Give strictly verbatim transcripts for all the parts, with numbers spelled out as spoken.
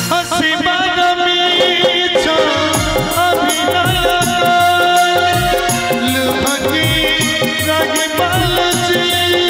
हसी बारमी छो अभिनय लुमकी रागी बालची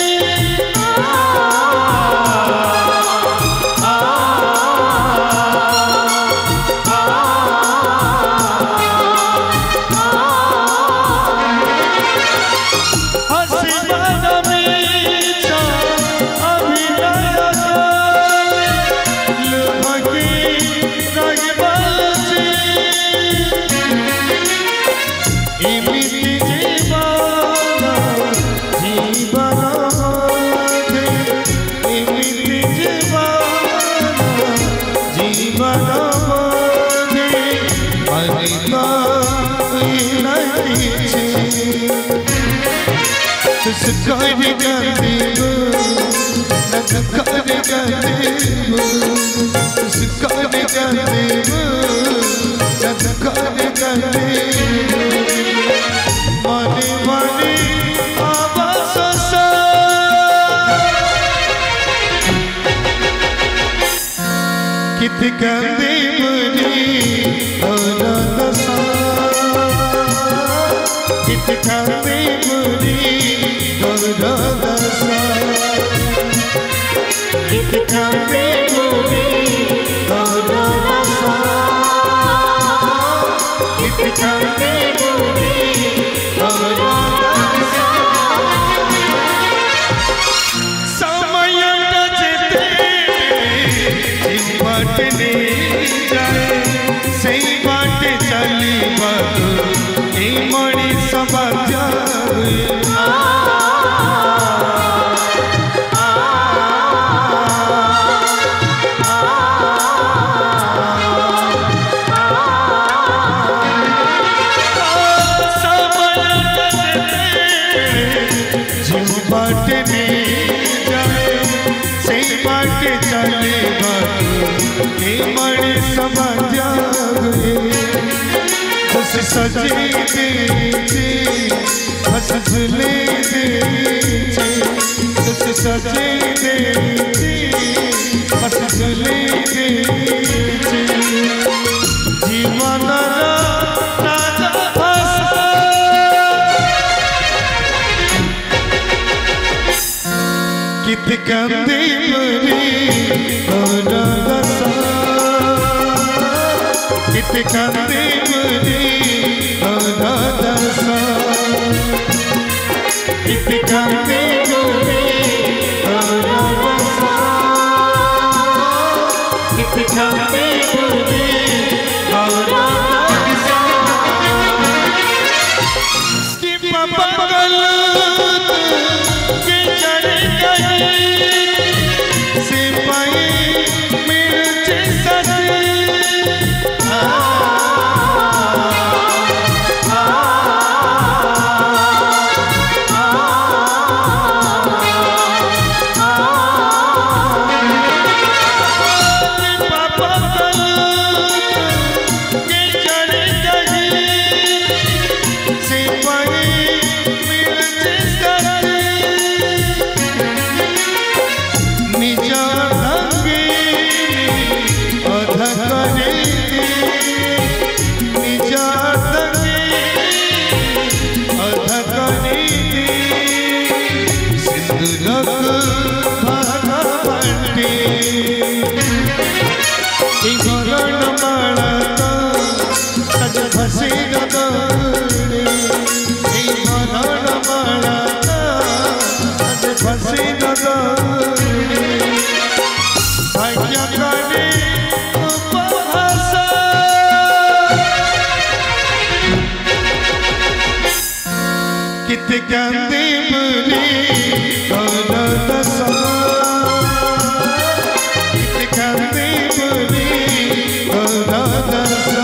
कर गरीबू नग कर गरीबू कर गरीबू नग कर गरीबू मनी मनी आवास कित गंदी मुनी और दसा कित गंदी मुनी कित कांदे मुनी गौरसा कित कांदे मुनी गौरसा समय डजते चिपटने जाए सही बाट चली बात ए मणि सभा जाए सजे दीजे हंस झूले दीजे तुझ सजे दीजे हंस झूले दीजे जीवन राजा भाषा कित कंदी मुनी और दसा कित कंदी मुनी दसा कित कंदी मुनी दसा कित कंदी मुनी दसा कि बगल के चढ़ गए सिपाही मिर्च सजे फसी गदौड़ी मरण माला फसी गदौड़ी भाग्य करे उपहासा कित गंदी मुनी और दसा कित गंदी मुनी और दसा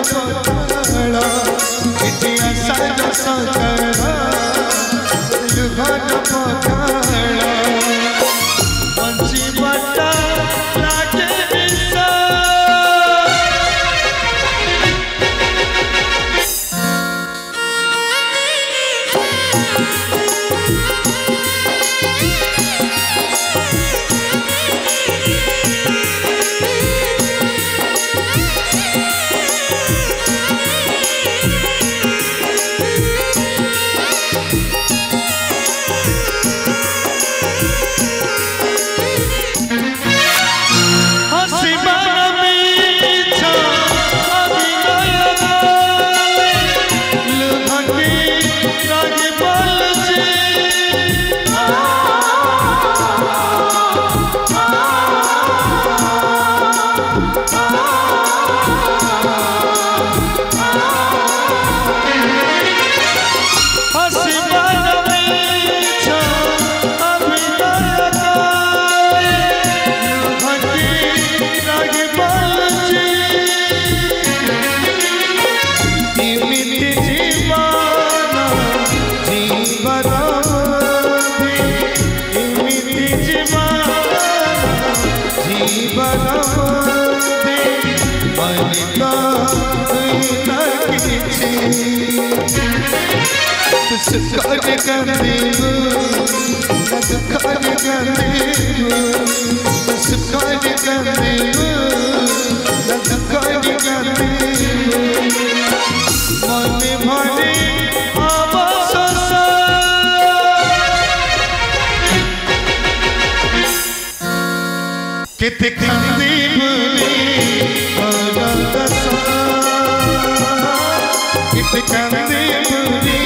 पकड़ा कितिया साजो सकड़ा लुभान पकड़ा पंछी बटा लागे विसा सुखान गंदेबू सुखान गंदेबू सुखान गंदेबू सुखान गंदेबू मने मने आवास किते गंदेबू किते गंदेबू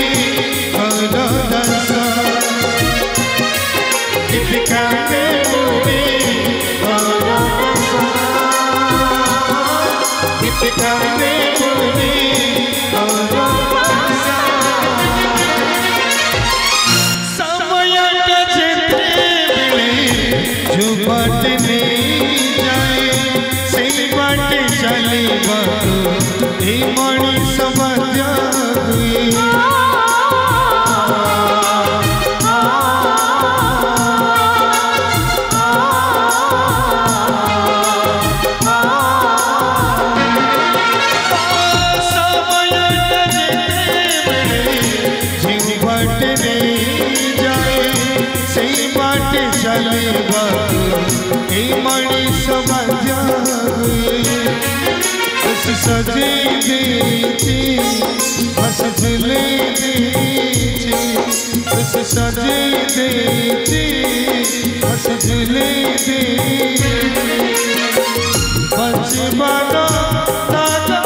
सजे दीची बस झूले दीची बस सजे दीची बस झूले दीची बस बड़ा दादा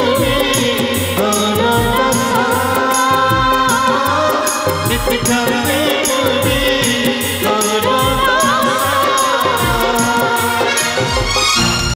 It's